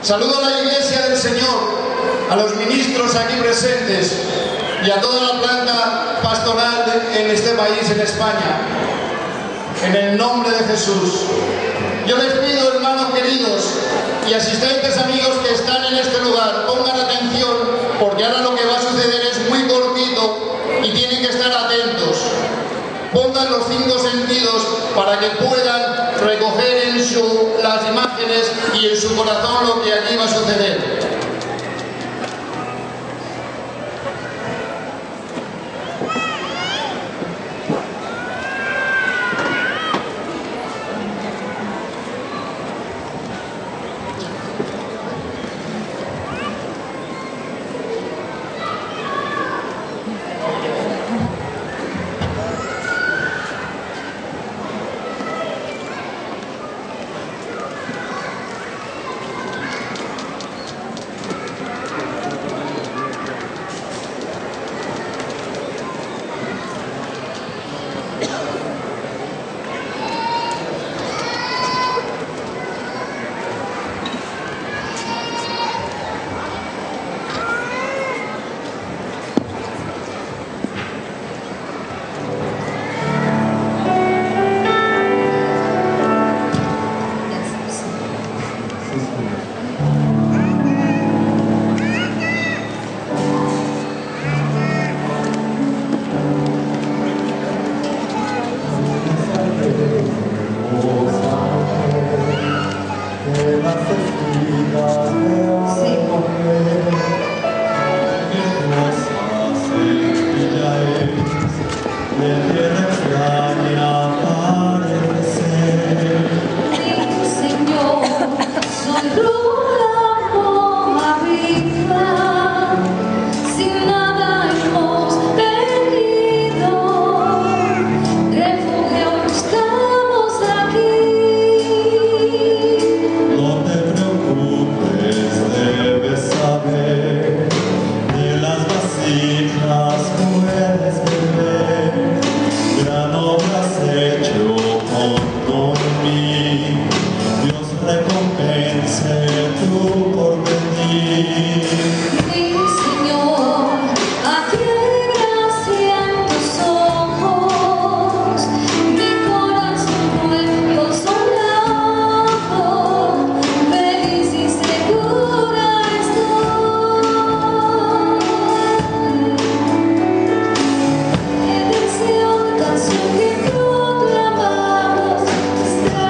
Saludo a la Iglesia del Señor, a los ministros aquí presentes y a toda la planta pastoral en este país, en España. En el nombre de Jesús. Yo les pido, hermanos queridos y asistentes amigos que están en este lugar, pongan atención, porque ahora lo que va a suceder es muy cortito y tienen que estar atentos. Pongan los 5 sentidos para que puedan recoger en las imágenes y en su corazón lo que aquí va a suceder.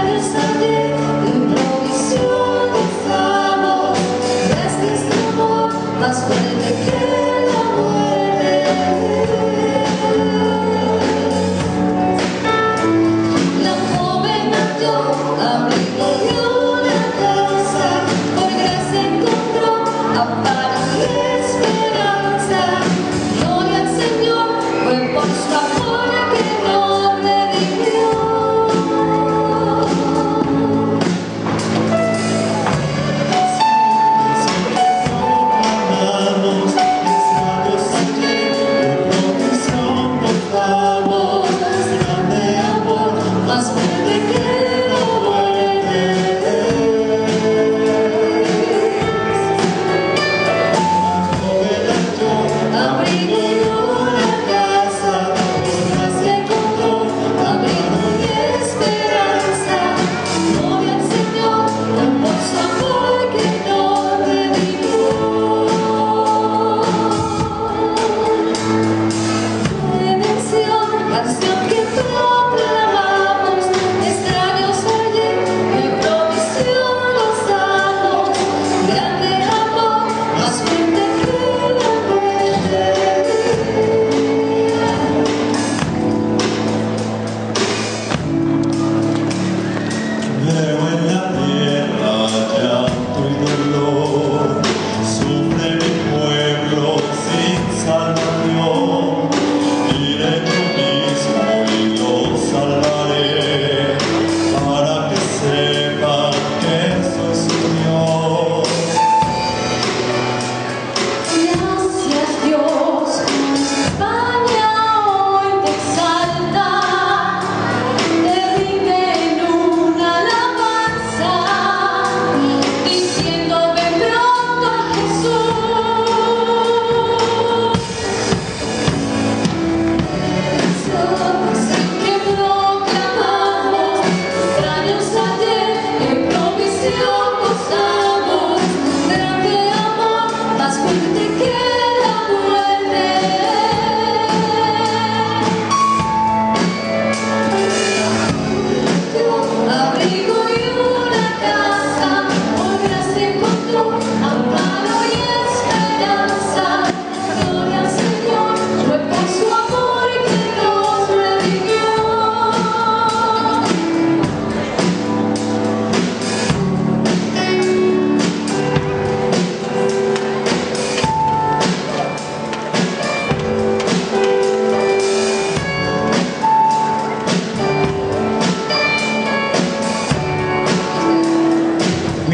Amor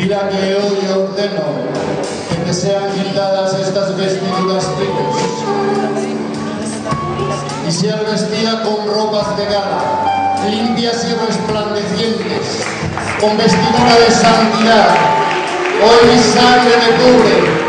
Mira que hoy ordeno que te sean quitadas estas vestiduras tristes y seas vestida con ropas de gala, limpias y resplandecientes, con vestidura de santidad. Hoy mi sangre me cubre.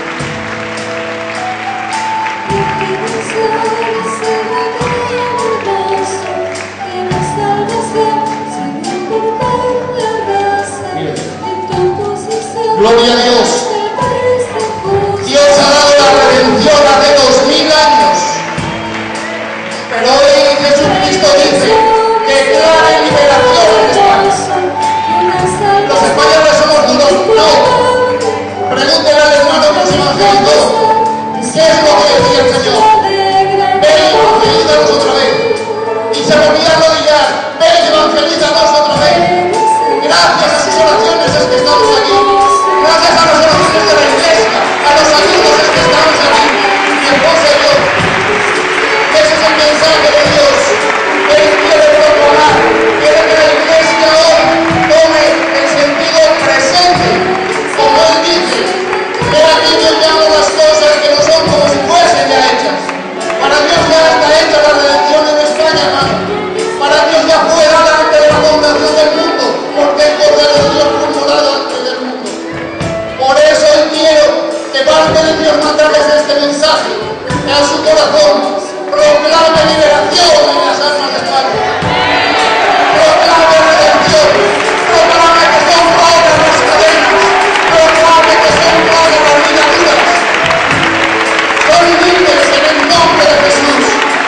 Gloria a Dios. Dios ha dado la redención hace 2000 años. Pero hoy Jesucristo dice que declare liberación en España. Los españoles somos duros. No. Pregúntele al hermano que es evangélico. ¿Qué es lo que decía el Señor? Ven y evangelízanos otra vez. Y se volvía a arrodillar. Ven y evangelízanos otra vez. Gracias a sus oraciones es que estamos aquí. Gracias a los oraciones de la iglesia, a los amigos es que estamos aquí. Mi esposa y yo. Ese es el mensaje de Dios. Él quiere proclamar, quiere que la iglesia hoy tome el sentido presente. Como Él dice, he aquí yo llamo las cosas que no son como si fuesen ya hechas. Para Dios ya está hecha la redención en España, hermano. Para Dios ya fue dada antes de la fundación del mundo, porque el Cordero de Dios fue inmolado antes del mundo. Por eso hoy quiero que parte de Dios manda desde este mensaje a su corazón. Proclame liberación en las almas de España. Proclame redención. Proclame que son rotas las cadenas. Proclame que son rotas las ligaduras. Son libres en el nombre de Jesús.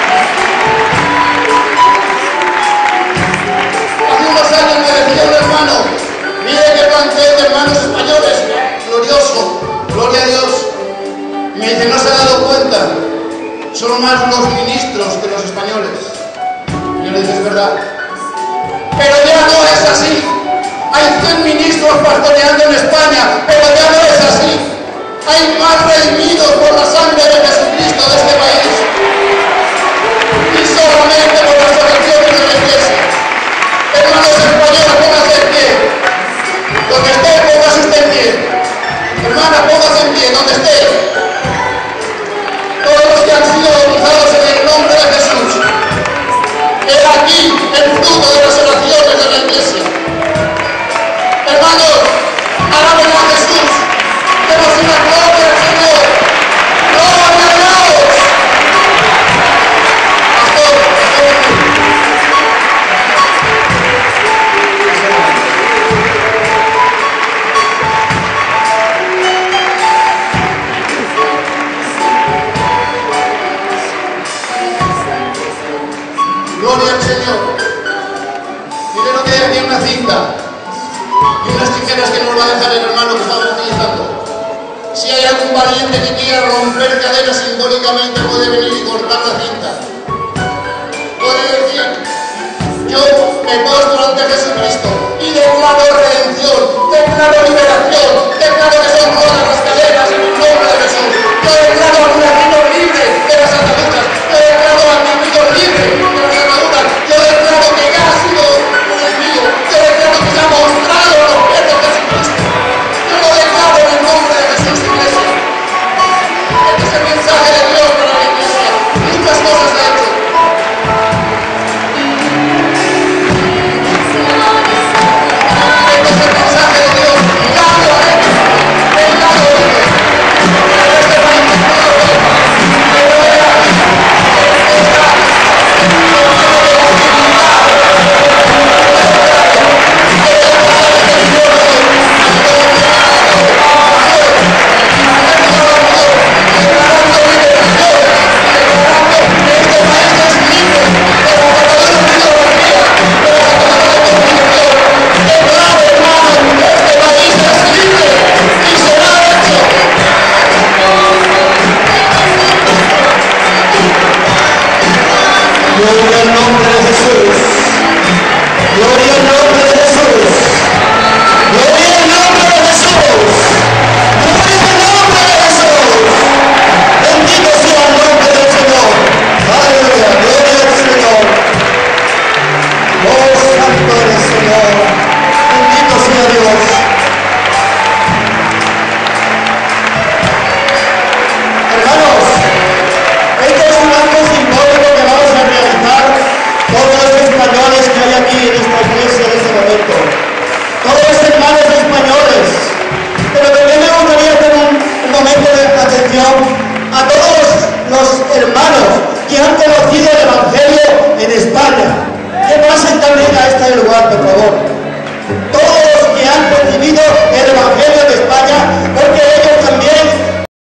Hace unos años me decía un hermano, mire qué plantel de hermanos españoles, glorioso, gloria a Dios. Y me dice, ¿no se ha dado cuenta? Son más los ministros que los españoles. Y yo le dije, es verdad. Pero ya no es así. Hay 100 ministros pastoreando en España, pero ya no es así. Hay más redimidos por la sangre de Jesucristo de este país. Y solamente por las oraciones de la iglesia. Hermanos españoles, pónganse en pie. Donde esté, póngase usted en pie. Hermana, póngase en pie, donde esté. Todos los que han sido bautizados en el nombre de Jesús. He aquí el fruto de las oraciones de la iglesia. Hermanos, alaben a Jesús. Demos una gloria al Señor. ¡Gloria a Dios! Pastor, gloria al Señor. Miren lo que hay aquí en una cinta y unas tijeras que nos va a dejar el hermano que estamos utilizando. Si hay algún valiente que quiera romper cadenas simbólicamente, puede venir y cortar la cinta. Puede decir, yo me postro ante Jesucristo y declaro redención, declaro liberación, declaro que son rotas las cadenas en el nombre de Jesús. Yo declaro a mi amigo libre de las ataduras. Yo declaro a mi amigo libre de las ataduras. Yo declaro que ya ha sido redimido. Yo declaro que ya ha mostrado los pies de Jesucristo. Yo lo declaro en el nombre de Jesús, iglesia. Este es el mensaje de Dios para la iglesia. Muchas cosas ha hecho. Este es el mensaje de Dios. Claro, Gloria al nombre de Jesús. Gloria al nombre de Jesús. Gloria al nombre de Jesús. Gloria al nombre de Jesús. Bendito sea el nombre del Señor. Aleluya. Gloria al Señor. Oh, santo eres, Señor. Bendito sea Dios. que pasen también a este lugar, por favor. Todos los que han percibido